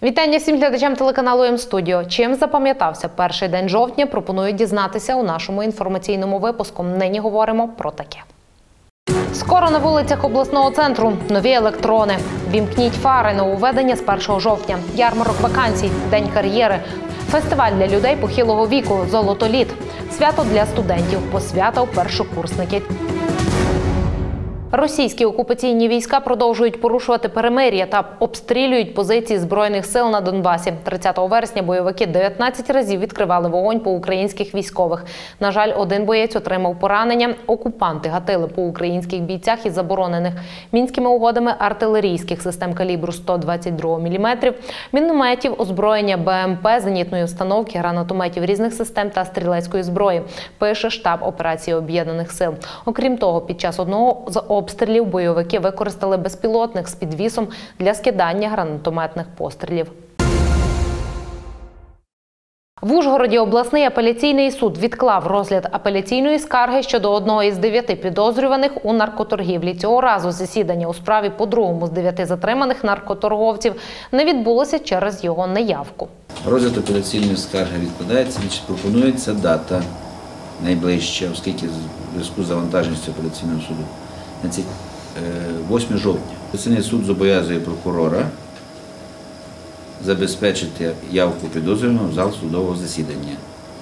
Вітання всім глядачам телеканалу М-студіо. Чим запам'ятався перший день жовтня, пропоную дізнатися у нашому інформаційному випуску. Нині говоримо про таке. Скоро на вулицях обласного центру нові електрони. Вімкніть фари, нововведення з 1 жовтня. Ярмарок вакансій, день кар'єри. Фестиваль для людей похилого віку «Золотоліт». Свято для студентів, посвята у першокурсники. Російські окупаційні війська продовжують порушувати перемир'я та обстрілюють позиції Збройних сил на Донбасі. 30 вересня бойовики 19 разів відкривали вогонь по українських військових. На жаль, один боєць отримав поранення. Окупанти гатили по українських бійцях із заборонених Мінськими угодами артилерійських систем калібру 122 мм, мінометів, озброєння БМП, зенітної установки, гранатометів різних систем та стрілецької зброї, пише штаб операції Об'єднаних сил. Окрім того, під час одного з обстрілів бойовики використали безпілотник з підвісом для скидання гранатометних пострілів. В Ужгороді обласний апеляційний суд відклав розгляд апеляційної скарги щодо одного із 9 підозрюваних у наркоторгівлі. Цього разу засідання у справі по другому з 9 затриманих наркоторговців не відбулося через його неявку. Розгляд апеляційної скарги відкладається, пропонується дата найближча, оскільки в зв'язку з завантаженістю апеляційного суду. 8 жовтня. Апеляційний суд зобов'язує прокурора забезпечити явку підозрюваного в зал судового засідання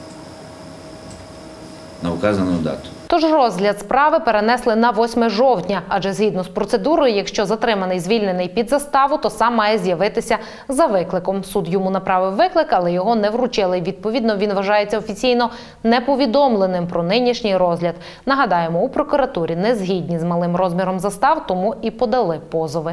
на вказану дату. Тож розгляд справи перенесли на 8 жовтня, адже згідно з процедурою, якщо затриманий звільнений під заставу, то сам має з'явитися за викликом. Суд йому направив виклик, але його не вручили. Відповідно, він вважається офіційно неповідомленим про нинішній розгляд. Нагадаємо, у прокуратурі не згідні з малим розміром застав, тому і подали позови.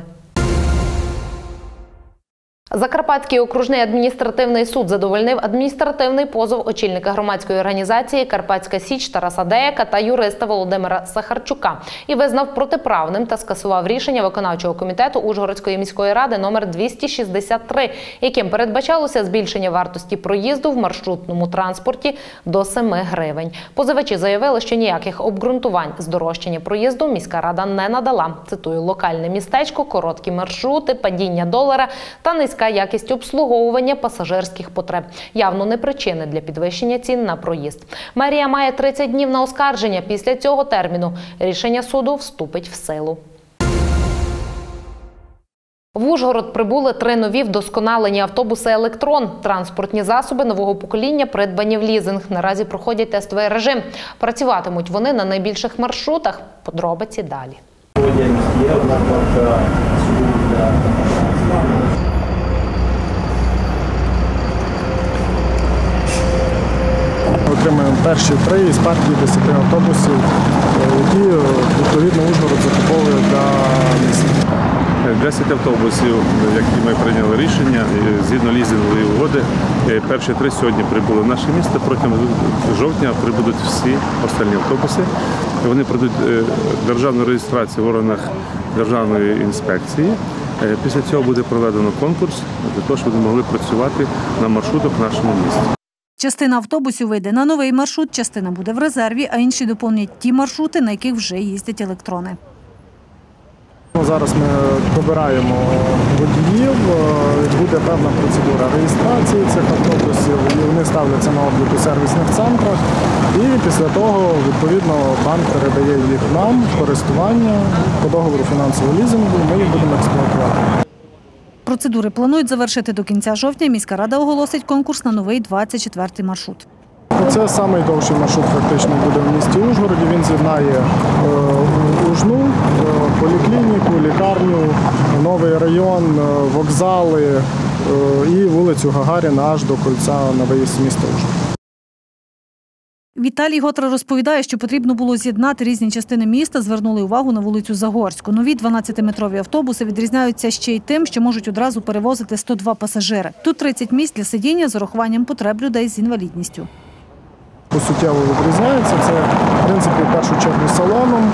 Закарпатський окружний адміністративний суд задовольнив адміністративний позов очільника громадської організації «Карпатська Січ» Тараса Деяка та юриста Володимира Сахарчука і визнав протиправним та скасував рішення виконавчого комітету Ужгородської міської ради номер 263, яким передбачалося збільшення вартості проїзду в маршрутному транспорті до 7 гривень. Позивачі заявили, що ніяких обґрунтувань здорожчання проїзду міська рада не надала. Цитую: «Локальне містечко, короткі маршрути, падіння долара та низька якість обслуговування пасажирських потреб. Явно не причини для підвищення цін на проїзд». Мерія має 30 днів на оскарження. Після цього терміну рішення суду вступить в силу. В Ужгород прибули 3 нові вдосконалені автобуси «Електрон». Транспортні засоби нового покоління придбані в лізинг. Наразі проходять тестовий режим. Працюватимуть вони на найбільших маршрутах. Подробиці далі. Отримаємо перші 3 із партії 10 автобусів, які, відповідно, Ужгород закуповує для міста. 10 автобусів, які ми прийняли рішення, згідно лізингової угоди. Перші 3 сьогодні прибули в наше місто. Протягом жовтня прибудуть всі останні автобуси. Вони пройдуть державну реєстрацію в органах Державної інспекції. Після цього буде проведено конкурс для того, щоб вони могли працювати на маршрутах в нашому місті. Частина автобусів вийде на новий маршрут, частина буде в резерві, а інші доповнять ті маршрути, на яких вже їздять електрони. Зараз ми добираємо водіїв, буде певна процедура реєстрації цих автобусів, і вони ставляться на облік у сервісних центрах. І після того, відповідно, банк передає їх нам в користування по договору фінансового лізингу, ми їх будемо експлуатувати. Процедури планують завершити до кінця жовтня. Міська рада оголосить конкурс на новий 24-й маршрут. Це найдовший маршрут фактично буде в місті Ужгороді. Він з'єднає Ужну, поліклініку, лікарню, новий район, вокзали і вулицю Гагаріна аж до кольця на виїзд з міста Ужгород. Віталій Готра розповідає, що потрібно було з'єднати різні частини міста, звернули увагу на вулицю Загорську. Нові 12-метрові автобуси відрізняються ще й тим, що можуть одразу перевозити 102 пасажири. Тут 30 місць для сидіння з урахуванням потреб людей з інвалідністю. Суттєво відрізняється. Це, в принципі, в першу чергу салоном,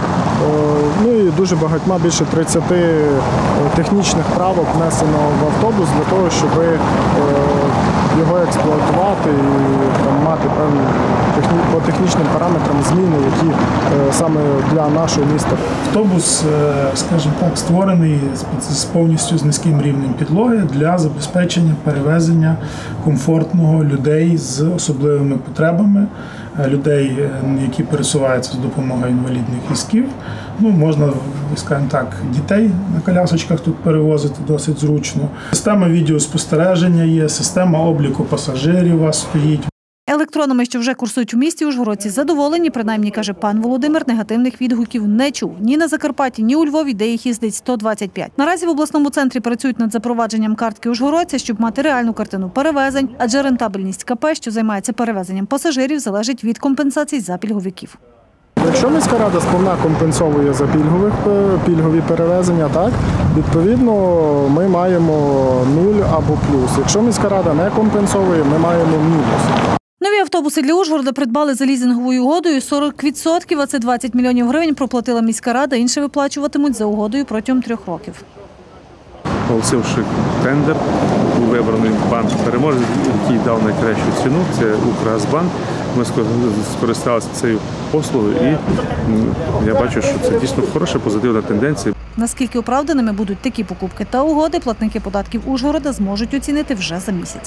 Ну і дуже багатьма, більше 30 технічних правок внесено в автобус для того, щоб його експлуатувати і там, мати певні по технічним параметрам зміни, які саме для нашого міста. Автобус, скажімо так, створений повністю з низьким рівнем підлоги для забезпечення перевезення комфортного людей з особливими потребами, людей, які пересуваються з допомогою інвалідних візків. Ну, можна, скажімо так, дітей на колясочках тут перевозити досить зручно. Система відеоспостереження є, система обліку пасажирів у вас стоїть. Електронами, що вже курсують у місті Ужгородці, задоволені, принаймні, каже пан Володимир, негативних відгуків не чув. Ні на Закарпатті, ні у Львові, де їх їздить 125. Наразі в обласному центрі працюють над запровадженням картки Ужгородця, щоб мати реальну картину перевезень, адже рентабельність КП, що займається перевезенням пасажирів, залежить від компенсацій за пільговиків. Якщо міська рада сповна компенсовує за пільгові перевезення, так, відповідно ми маємо 0 або плюс. Якщо міська рада не компенсовує, ми маємо мінус. Нові автобуси для Ужгорода придбали за лізинговою угодою 40%, а це 20 мільйонів гривень проплатила міська рада, інше виплачуватимуть за угодою протягом 3 років. Оголосивши тендер, був вибраний банк-переможець, який дав найкращу ціну, це Укргазбанк. Ми скористалися цією послугою і я бачу, що це дійсно хороша, позитивна тенденція. Наскільки оправданими будуть такі покупки та угоди, платники податків Ужгорода зможуть оцінити вже за місяць.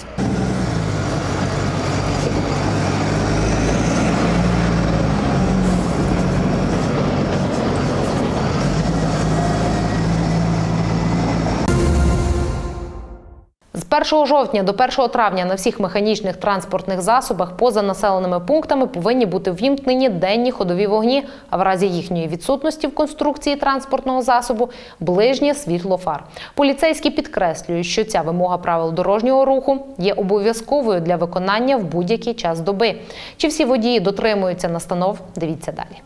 З 1 жовтня до 1 травня на всіх механічних транспортних засобах поза населеними пунктами повинні бути ввімкнені денні ходові вогні, а в разі їхньої відсутності в конструкції транспортного засобу – ближнє світло фар. Поліцейські підкреслюють, що ця вимога правил дорожнього руху є обов'язковою для виконання в будь-який час доби. Чи всі водії дотримуються настанов – дивіться далі.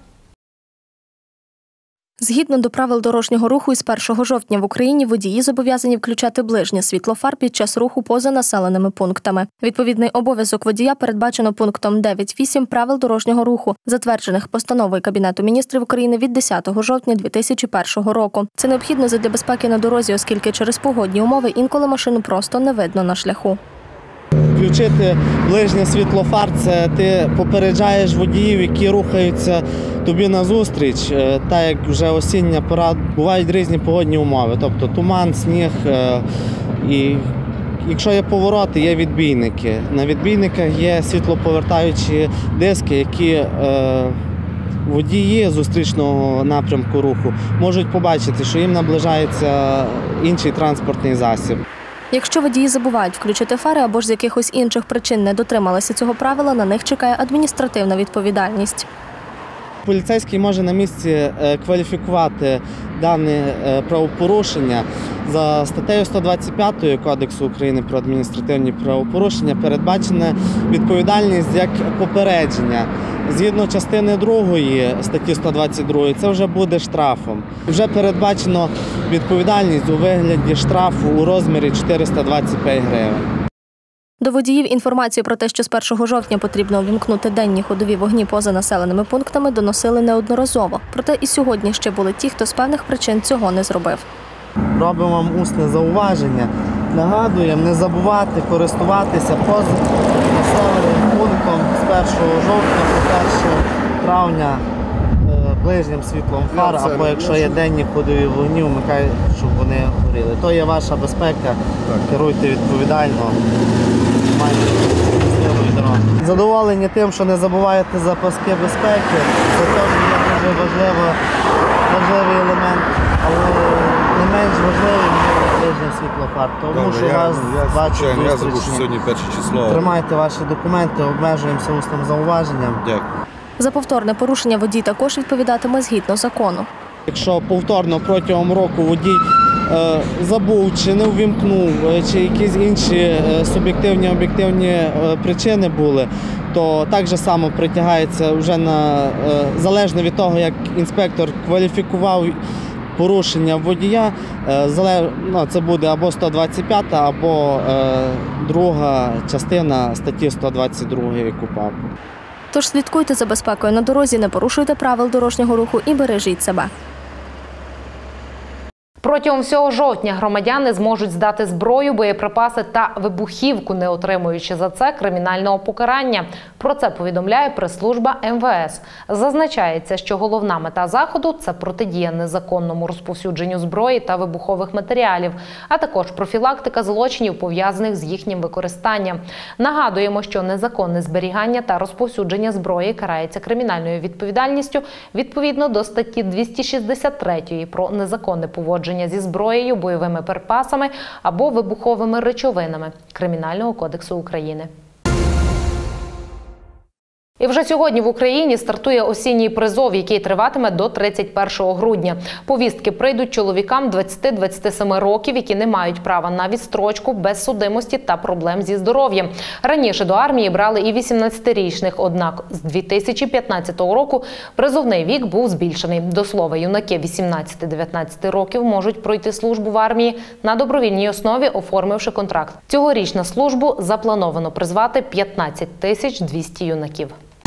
Згідно до правил дорожнього руху, із 1 жовтня в Україні водії зобов'язані включати ближнє світло фар під час руху поза населеними пунктами. Відповідний обов'язок водія передбачено пунктом 9.8 правил дорожнього руху, затверджених постановою Кабінету міністрів України від 10 жовтня 2001 року. Це необхідно задля безпеки на дорозі, оскільки через погодні умови інколи машину просто не видно на шляху. Включити ближнє світло фар – це ти попереджаєш водіїв, які рухаються тобі назустріч. Так як вже осіння пора, бувають різні погодні умови, тобто туман, сніг. І якщо є повороти, є відбійники. На відбійниках є світлоповертаючі диски, які водії зустрічного напрямку руху можуть побачити, що їм наближається інший транспортний засіб. Якщо водії забувають включити фари або ж з якихось інших причин не дотрималися цього правила, на них чекає адміністративна відповідальність. Поліцейський може на місці кваліфікувати дане правопорушення. За статтею 125 Кодексу України про адміністративні правопорушення передбачена відповідальність як попередження. Згідно частини 2 статті 122 це вже буде штрафом. Вже передбачено відповідальність у вигляді штрафу у розмірі 425 гривень. До водіїв інформацію про те, що з 1 жовтня потрібно увімкнути денні ходові вогні поза населеними пунктами, доносили неодноразово. Проте і сьогодні ще були ті, хто з певних причин цього не зробив. Робимо вам усне зауваження. Нагадуємо не забувати користуватися поза населеним пунктом з 1 жовтня по 1 травня ближнім світлом фар, або якщо є денні ходові вогні, вмикайте, щоб вони горіли. То є ваша безпека, керуйте відповідально, майте щасливої дороги. Задоволені тим, що не забуваєте за паски безпеки, це теж є дуже важливий елемент, але не менш важливий ближнє світло фар. Тому що вас бачу сьогодні 1 число. Тримайте ваші документи, обмежуємося усним зауваженням. Дякую. За повторне порушення водій також відповідатиме згідно закону. Якщо повторно протягом року водій забув, чи не увімкнув, чи якісь інші суб'єктивні, об'єктивні причини були, то так же само притягається вже залежно від того, як інспектор кваліфікував порушення водія, це буде або 125, або друга частина статті 122 КУпАП. Тож слідкуйте за безпекою на дорозі, не порушуйте правил дорожнього руху і бережіть себе. Протягом всього жовтня громадяни зможуть здати зброю, боєприпаси та вибухівку, не отримуючи за це кримінального покарання. Про це повідомляє прес-служба МВС. Зазначається, що головна мета заходу – це протидія незаконному розповсюдженню зброї та вибухових матеріалів, а також профілактика злочинів, пов'язаних з їхнім використанням. Нагадуємо, що незаконне зберігання та розповсюдження зброї карається кримінальною відповідальністю відповідно до статті 263 про незаконне поводження зі зброєю, бойовими припасами або вибуховими речовинами Кримінального кодексу України. І вже сьогодні в Україні стартує осінній призов, який триватиме до 31 грудня. Повістки прийдуть чоловікам 20-27 років, які не мають права на відстрочку, без судимості та проблем зі здоров'ям. Раніше до армії брали і 18-річних, однак з 2015 року призовний вік був збільшений. До слова, юнаки 18-19 років можуть пройти службу в армії на добровільній основі, оформивши контракт. Цьогоріч на службу заплановано призвати 15 200 юнаків.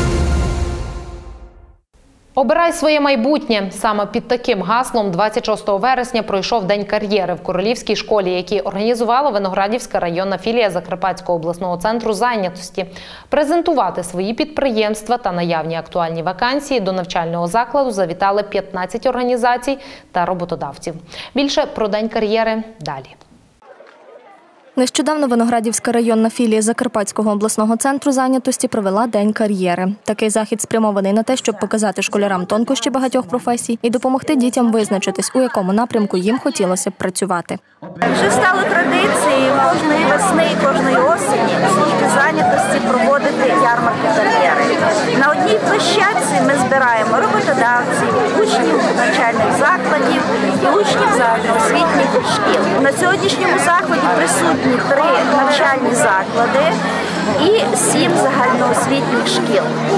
Обирай своє майбутнє. Саме під таким гаслом 26 вересня пройшов День кар'єри в Королівській школі, який організувала Виноградівська районна філія Закарпатського обласного центру зайнятості. Презентувати свої підприємства та наявні актуальні вакансії до навчального закладу завітали 15 організацій та роботодавців. Більше про День кар'єри далі. Нещодавно Виноградівська районна філія Закарпатського обласного центру зайнятості провела День кар'єри. Такий захід спрямований на те, щоб показати школярам тонкощі багатьох професій і допомогти дітям визначитись, у якому напрямку їм хотілося б працювати. Вже стало традицією кожної весни і кожної осені у службі зайнятості проводити ярмарку кар'єри. На одній площадці ми збираємо роботодавців, учнів навчальних закладів і учнів загальноосвітніх шкіл. На сьогоднішньому заході присутні 3 навчальні заклади і 7 загальноосвітніх шкіл.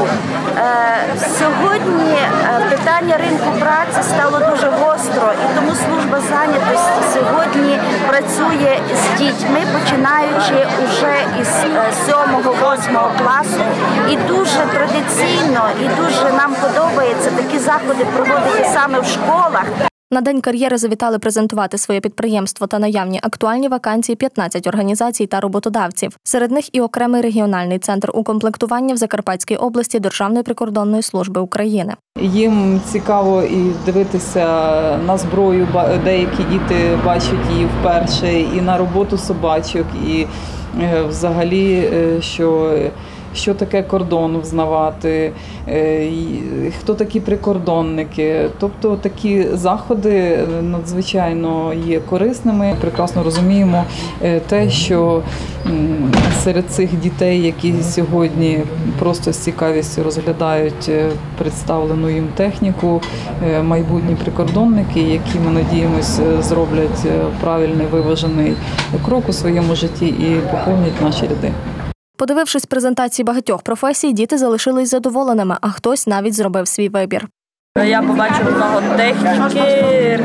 Сьогодні питання ринку праці стало дуже гостро, і тому служба зайнятості сьогодні працює з дітьми, починаючи уже із 7-8 класу. І дуже традиційно, і дуже нам подобається такі заходи проводити саме в школах. На День кар'єри завітали презентувати своє підприємство та наявні актуальні вакансії 15 організацій та роботодавців. Серед них і окремий регіональний центр укомплектування в Закарпатській області Державної прикордонної служби України. Їм цікаво і дивитися на зброю, деякі діти бачать її вперше, і на роботу собачок, і взагалі, що таке кордон взнавати, хто такі прикордонники. Тобто такі заходи надзвичайно є корисними. Прекрасно розуміємо те, що серед цих дітей, які сьогодні просто з цікавістю розглядають представлену їм техніку, майбутні прикордонники, які, ми надіємось, зроблять правильний виважений крок у своєму житті і поповнять наші ряди. Подивившись презентації багатьох професій, діти залишились задоволеними, а хтось навіть зробив свій вибір. Я побачив много техніки,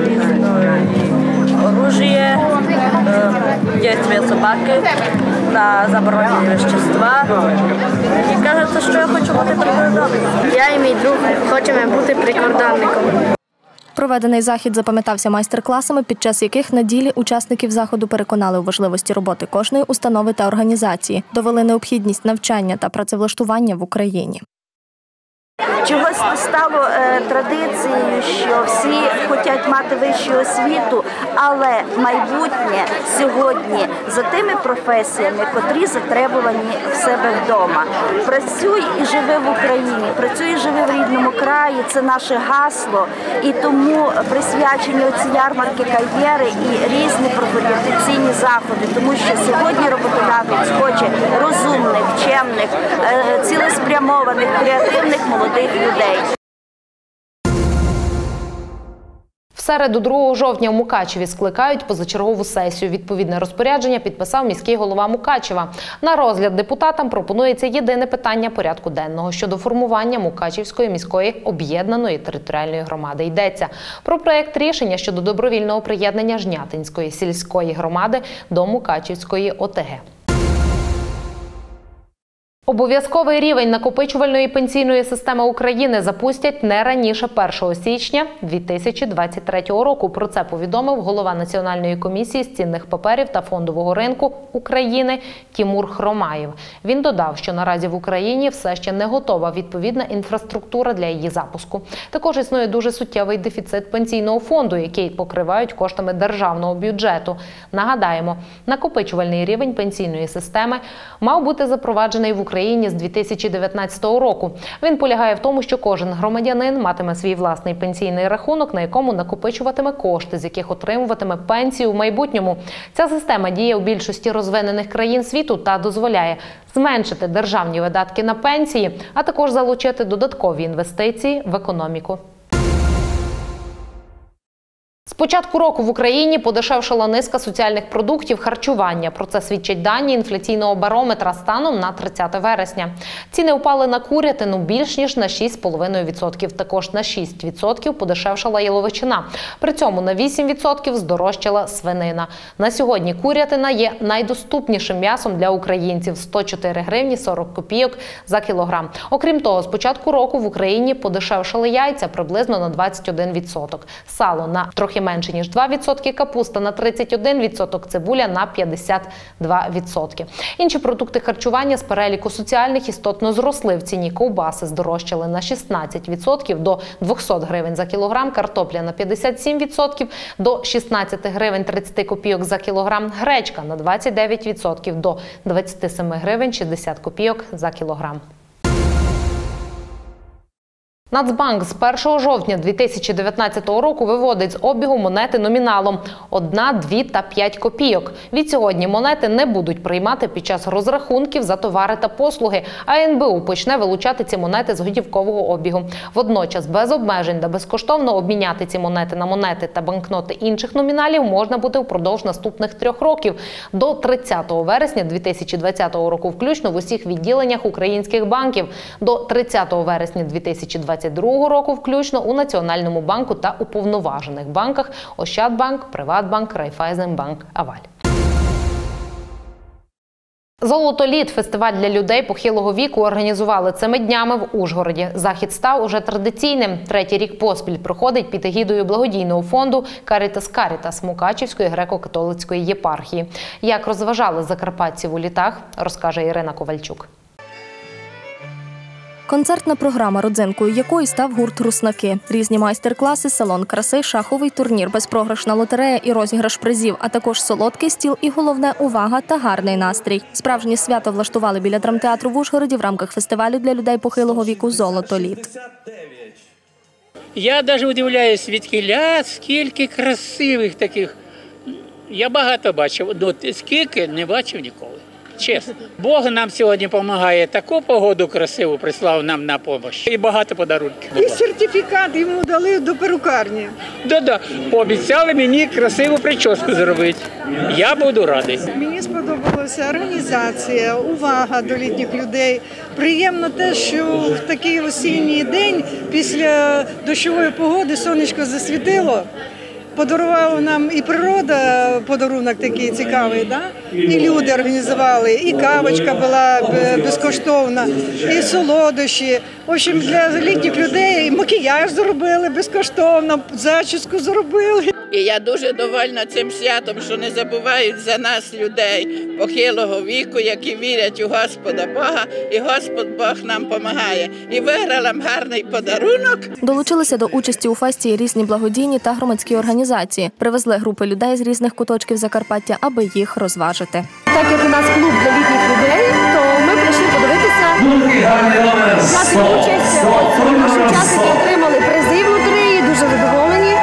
оружие, дійствия собаки на заборонені вещества. І кажеться, що я хочу бути прикордонником. Я і мій друг хочемо бути прикордонником. Проведений захід запам'ятався майстер-класами, під час яких на ділі учасників заходу переконали у важливості роботи кожної установи та організації, довели необхідність навчання та працевлаштування в Україні. Чогось стало традицією, що всі хочуть мати вищу освіту, але майбутнє сьогодні за тими професіями, котрі затребувані в себе вдома. Працюй і живи в Україні, працюй і живи в рідному краї – це наше гасло. І тому присвячені оці ярмарки кар'єри і різні профорієнтаційні заходи, тому що сьогодні роботодавець хоче розумних, чемних, цілеспрямованих, креативних молодих людей. В середу 2 жовтня у Мукачеві скликають позачергову сесію. Відповідне розпорядження підписав міський голова Мукачева. На розгляд депутатам пропонується єдине питання порядку денного щодо формування Мукачевської міської об'єднаної територіальної громади. Йдеться про проєкт рішення щодо добровільного приєднання Жнятинської сільської громади до Мукачевської ОТГ. Обов'язковий рівень накопичувальної пенсійної системи України запустять не раніше 1 січня 2023 року. Про це повідомив голова Національної комісії з цінних паперів та фондового ринку України Тімур Хромаєв. Він додав, що наразі в Україні все ще не готова відповідна інфраструктура для її запуску. Також існує дуже суттєвий дефіцит пенсійного фонду, який покривають коштами державного бюджету. Нагадаємо, накопичувальний рівень пенсійної системи мав бути запроваджений в Україні з 2019 року. Він полягає в тому, що кожен громадянин матиме свій власний пенсійний рахунок, на якому накопичуватиме кошти, з яких отримуватиме пенсію в майбутньому. Ця система діє у більшості розвинених країн світу та дозволяє зменшити державні видатки на пенсії, а також залучити додаткові інвестиції в економіку. З початку року в Україні подешевшала низка соціальних продуктів харчування. Про це свідчать дані інфляційного барометра станом на 30 вересня. Ціни впали на курятину більш ніж на 6,5%. Також на 6% подешевшала яловичина. При цьому на 8% здорожчала свинина. На сьогодні курятина є найдоступнішим м'ясом для українців – 104 гривні 40 копійок за кілограм. Окрім того, з початку року в Україні подешевшали яйця приблизно на 21%. Сало на трохи менше ніж 2%, капуста на 31%, цибуля на 52%. Інші продукти харчування з переліку соціальних істотно зросли в ціні. Ковбаси здорожчали на 16% до 200 гривень за кілограм, картопля на 57% до 16 гривень 30 копійок за кілограм, гречка на 29% до 27 гривень 60 копійок за кілограм. Нацбанк з 1 жовтня 2019 року виводить з обігу монети номіналом 1, 2 та 5 копійок. Відсьогодні монети не будуть приймати під час розрахунків за товари та послуги, а НБУ почне вилучати ці монети з готівкового обігу. Водночас без обмежень та безкоштовно обміняти ці монети на монети та банкноти інших номіналів можна буде впродовж наступних 3 років – до 30 вересня 2020 року включно в усіх відділеннях українських банків, до 30 вересня 2022 року включно у Національному банку та уповноважених банках Ощадбанк, Приватбанк, Райфайзенбанк, Аваль. «Золотоліт» – фестиваль для людей похилого віку організували цими днями в Ужгороді. Захід став уже традиційним. 3-й рік поспіль проходить під егідою благодійного фонду «Карітас Карітас» Мукачівської греко-католицької єпархії. Як розважали закарпатців у літах, розкаже Ірина Ковальчук. Концертна програма, родзинкою якої став гурт «Руснаки». Різні майстер-класи, салон краси, шаховий турнір, безпрограшна лотерея і розіграш призів, а також солодкий стіл і, головне, увага та гарний настрій. Справжнє свято влаштували біля драмтеатру в Ужгороді в рамках фестивалю для людей похилого віку «Золотоліт». Я навіть удивляюсь, звідкіля, скільки красивих таких. Я багато бачив, але скільки не бачив ніколи. Чесно. Бог нам сьогодні допомагає, таку погоду красиву прислав нам на допомогу. І багато подарунків. І сертифікат йому дали до перукарні. Да-да, пообіцяли мені красиву прическу зробити. Я буду радий. Мені сподобалася організація, увага до літніх людей. Приємно те, що в такий осінній день після дощової погоди сонечко засвітило. Подарувала нам і природа, подарунок такий цікавий, да? І люди організували, і кавочка була безкоштовна, і солодощі. В общем, для літніх людей макіяж зробили безкоштовно, зачіску зробили. І я дуже довольна цим святом, що не забувають за нас, людей похилого віку, які вірять у Господа Бога, і Господь Бог нам допомагає. І виграла гарний подарунок. Долучилися до участі у фесті і різні благодійні та громадські організації. Привезли групи людей з різних куточків Закарпаття, аби їх розважити. Так як у нас клуб для літніх людей, то ми прийшли подивитися, взяти участь. Наші учасники отримали призи в лотереї, дуже задоволені.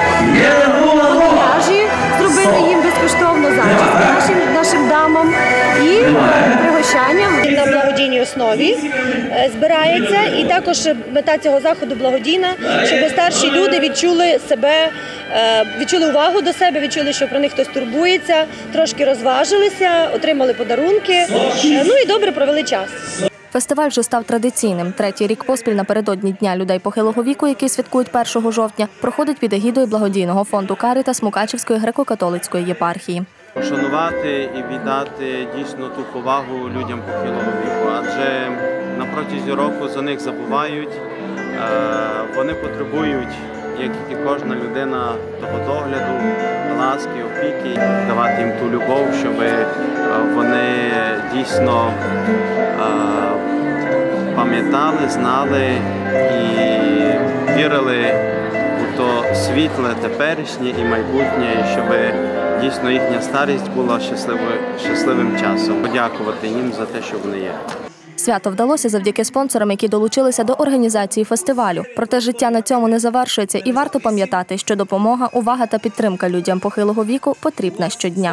Зробили їм безкоштовно зачіски нашим дамам і пригощання. На благодійній основі збирається, і також мета цього заходу благодійна, щоб старші люди відчули себе, відчули увагу до себе, відчули, що про них хтось турбується, трошки розважилися, отримали подарунки, ну і добре провели час. Фестиваль вже став традиційним. 3-й рік поспіль напередодні Дня людей похилого віку, який святкують 1 жовтня, проходить під егідою благодійного фонду «Карітас» Мукачівської греко-католицької єпархії. Пошанувати і віддати дійсно ту повагу людям похилого віку, адже на протязі року за них забувають, вони потребують, як і кожна людина, того догляду, ласки, опіки, давати їм ту любов, щоб вони дійсно пам'ятали, знали і вірили у то світле, теперішнє і майбутнє, щоб дійсно їхня старість була щасливим часом. Подякувати їм за те, що вони є. Свято вдалося завдяки спонсорам, які долучилися до організації фестивалю. Проте життя на цьому не завершується і варто пам'ятати, що допомога, увага та підтримка людям похилого віку потрібна щодня.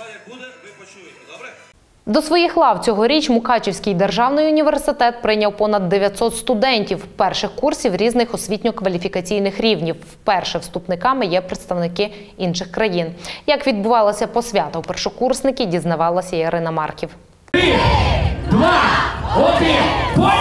До своїх лав цьогоріч Мукачівський державний університет прийняв понад 900 студентів перших курсів різних освітньо-кваліфікаційних рівнів. Вперше вступниками є представники інших країн. Як відбувалося посвята у першокурсники, дізнавалася Ірина Марків. 3, 2, 1, поїхали!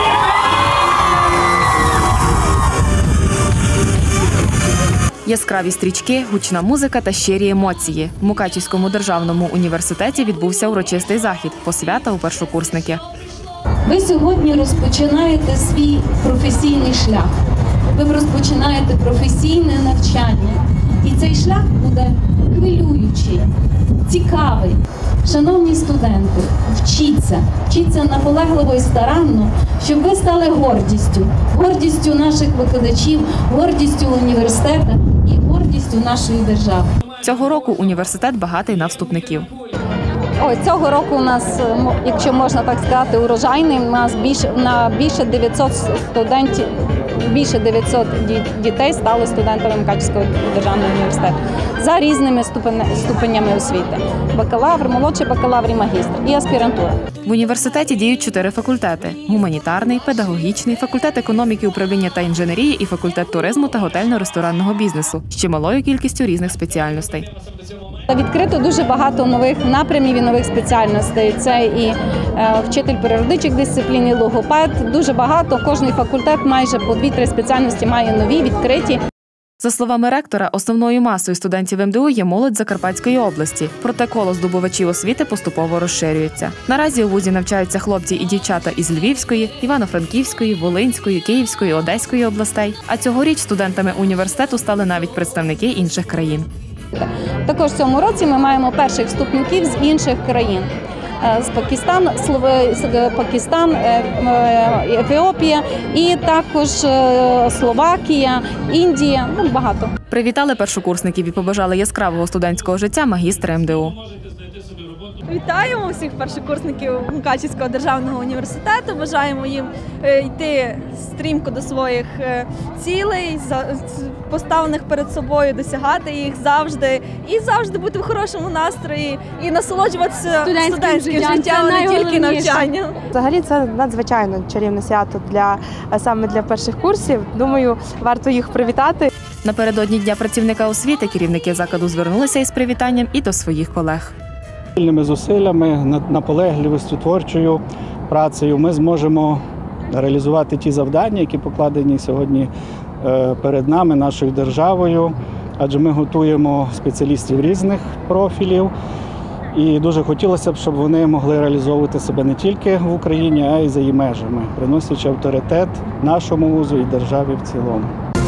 Яскраві стрічки, гучна музика та щирі емоції. В Мукачівському державному університеті відбувся урочистий захід – посвята у першокурсники. Ви сьогодні розпочинаєте свій професійний шлях. Ви розпочинаєте професійне навчання. І цей шлях буде хвилюючий, цікавий. Шановні студенти, вчіться наполегливо і старанно, щоб ви стали гордістю наших викладачів, гордістю університету і гордістю нашої держави. Цього року університет багатий на вступників. Цього року у нас, якщо можна так сказати, урожайний. У нас більше 900 студентів, більше 900 дітей стали студентами Мукачівського державного університету за різними ступенями освіти. Бакалавр, молодший бакалавр і магістр, і аспірантура. В університеті діють 4 факультети – гуманітарний, педагогічний, факультет економіки, управління та інженерії і факультет туризму та готельно-ресторанного бізнесу з чималою кількістю різних спеціальностей. Відкрито дуже багато нових напрямів і нових спеціальностей. Це і вчитель природничих дисциплін, і логопед. Дуже багато. Кожний факультет майже по 2-3 спеціальності має нові, відкриті. За словами ректора, основною масою студентів МДУ є молодь Закарпатської області. Проте коло здобувачів освіти поступово розширюється. Наразі у вузі навчаються хлопці і дівчата із Львівської, Івано-Франківської, Волинської, Київської, Одеської областей. А цьогоріч студентами університету стали навіть представники інших країн. Також в цьому році ми маємо перших вступників з інших країн. З Пакистан, Ефіопія і також Словакія, Індія, багато. Привітали першокурсників і побажали яскравого студентського життя магістри МДУ. Вітаємо всіх першокурсників Мукачівського державного університету. Бажаємо їм йти стрімко до своїх цілей, поставлених перед собою, досягати їх завжди і завжди бути в хорошому настрої і насолоджуватися студентським життям, не тільки навчанням. Взагалі це надзвичайно чарівне свято саме для перших курсів. Думаю, варто їх привітати. Напередодні Дня працівника освіти керівники закладу звернулися із привітанням і до своїх колег. Спільними зусиллями, наполегливістю, творчою працею ми зможемо реалізувати ті завдання, які покладені сьогодні перед нами, нашою державою, адже ми готуємо спеціалістів різних профілів і дуже хотілося б, щоб вони могли реалізовувати себе не тільки в Україні, а й за її межами, приносячи авторитет нашому вузу і державі в цілому.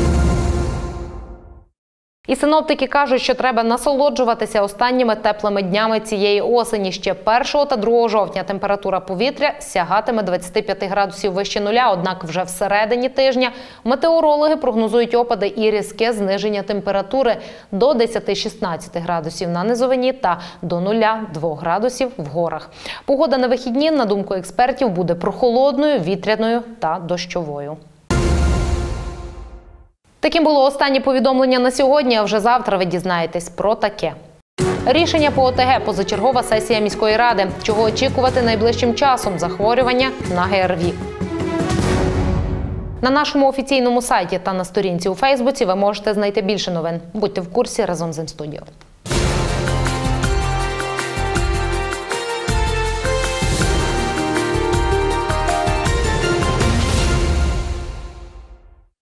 І синоптики кажуть, що треба насолоджуватися останніми теплими днями цієї осені. Ще 1 та 2 жовтня температура повітря сягатиме 25 градусів вище нуля, однак вже всередині тижня метеорологи прогнозують опади і різке зниження температури до 10-16 градусів на низовині та до 0-2 градусів в горах. Погода на вихідні, на думку експертів, буде прохолодною, вітряною та дощовою. Таким було останнє повідомлення на сьогодні, а вже завтра ви дізнаєтесь про таке. Рішення по ОТГ – позачергова сесія міської ради. Чого очікувати найближчим часом? Захворювання на ГРВІ. На нашому офіційному сайті та на сторінці у Фейсбуці ви можете знайти більше новин. Будьте в курсі разом з М-студіо.